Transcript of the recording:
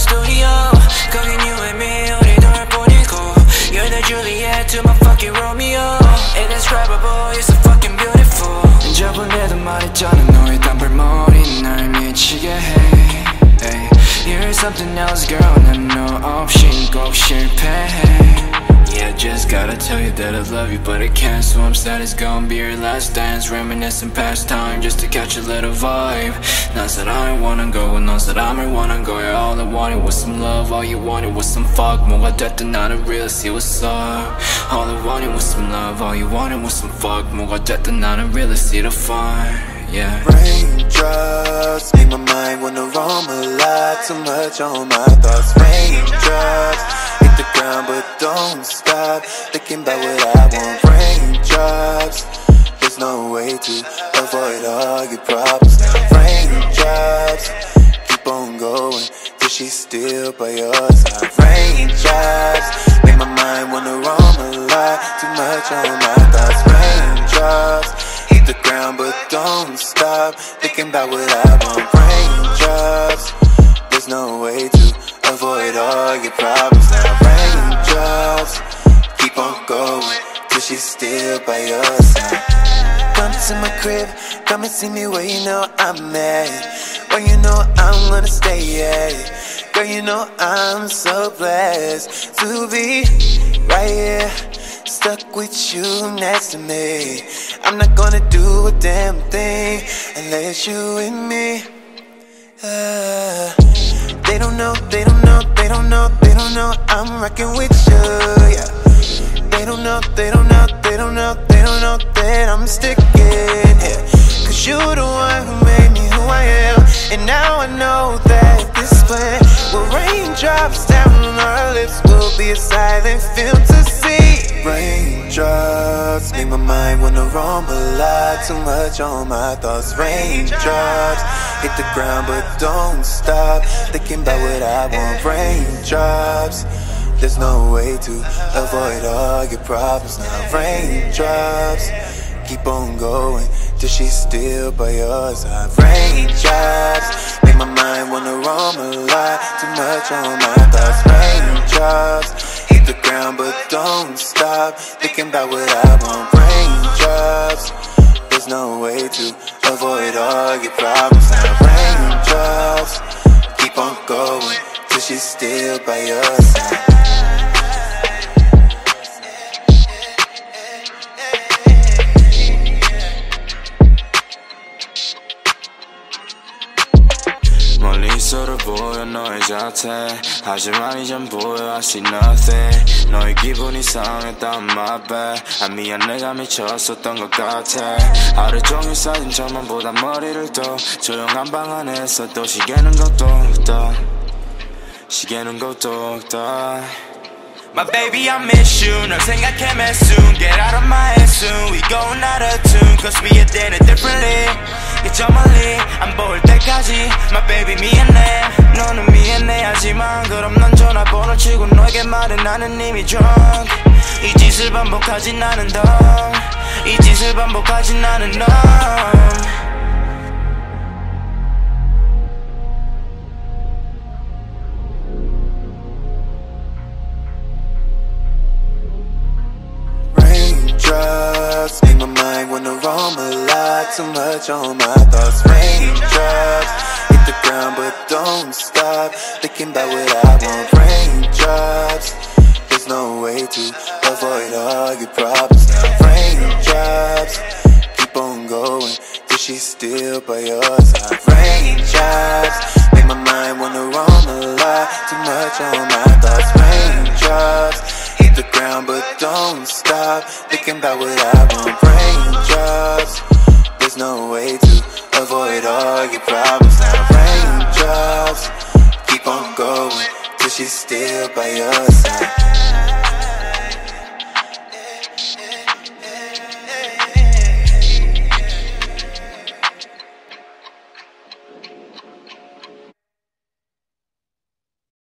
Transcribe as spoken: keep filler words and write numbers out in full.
studio. 거긴 you and me 우리 둘뿐이고. You're the Juliet to my fucking Romeo. Indescribable, you're so fucking beautiful. 저번에도 말했잖아 너의 단발머리 날 미치게 해. Ay, you're something else girl 난 너 없인 꼭 실패해. Yeah, just gotta tell you that I love you, but I can't. So I'm sad it's gonna be your last dance. Reminiscing past time just to catch a little vibe. 난 사람을 wanna go, 넌 사람을 wanna go. Yeah, all I wanted was some love, all you wanted was some fuck. 뭐가 됐든 나는 real, see what's up. All I wanted was some love, all you wanted was some fuck. 뭐가 됐든 나는 real, see the fun. Yeah. Raindrops make my mind wanna roam a lot. Too much on my thoughts. Raindrops hit the ground but don't stop. Thinking about what I want. Raindrops, there's no way to avoid all your problems. Raindrops, keep on going till she's still by your side. Raindrops make my mind wanna roam a lot. Too much on my thoughts. Raindrops hit the ground but don't stop. Thinking about what I want. Raindrops, there's no way to avoid all your problems. Now raindrops, keep on going till she's still by your side. Come to my crib, come and see me where you know I'm at, where you know I'm gonna stay at. Girl, you know I'm so blessed to be right here, stuck with you next to me. I'm not gonna do a damn thing unless you with me. uh, They don't know, they don't know, they don't know, they don't know I'm rockin' with you, yeah. They don't know, they don't know, they don't know, they don't know that I'm sticking here. Cause you the one who made me who I am. And now I know that this plan will raindrops down on our lips will be a silent film to see. Raindrops make my mind wanna roam a lot. Too much on my thoughts. Raindrops hit the ground but don't stop. Thinking about what I want. Raindrops, there's no way to avoid all your problems. Now raindrops, keep on going till she's still by your side. Raindrops make my mind wanna roam a lot. Too much on my thoughts. Raindrops hit the ground but don't stop. Thinking about what I want. Raindrops, there's no way to avoid all your problems. Now raindrops, keep on going till she's still by your side. 멀리서로 보여 너의 자태. 하지만 이젠 보여 I see nothing. 너의 기분이 상했다면 my bad. 아 미안 내가 미쳤었던 것 같아. 하루 종일 사진 저만 보다 머리를 또 조용한 방 안에서 또 시계는 꼭똑똑 시계는 꼭똑똑. My baby I miss you 널 생각해 man soon. Get out of my head soon. We going out of tune cause we are dating differently. 저 멀리 안 보일 때까지 My baby 미안해 너는 미안해 하지만 그럼 넌 전화번호 치고 너에게 말해 나는 이미 drunk. 이 짓을 반복하지 나는 dumb. 이 짓을 반복하지 나는 numb. Raindrops make my mind wanna roam a lot. Too much on my thoughts. Raindrops hit the ground but don't stop. Thinking about what I want. Raindrops, there's no way to avoid all your problems. Now raindrops, keep on going till she's still by your side. Raindrops make my mind wanna roam a lot. Too much on my thoughts. Raindrops hit the ground but don't stop. Thinking about what I want. Raindrops, there's no way to avoid all your problems. Now raindrops, keep on going till she's still by your side.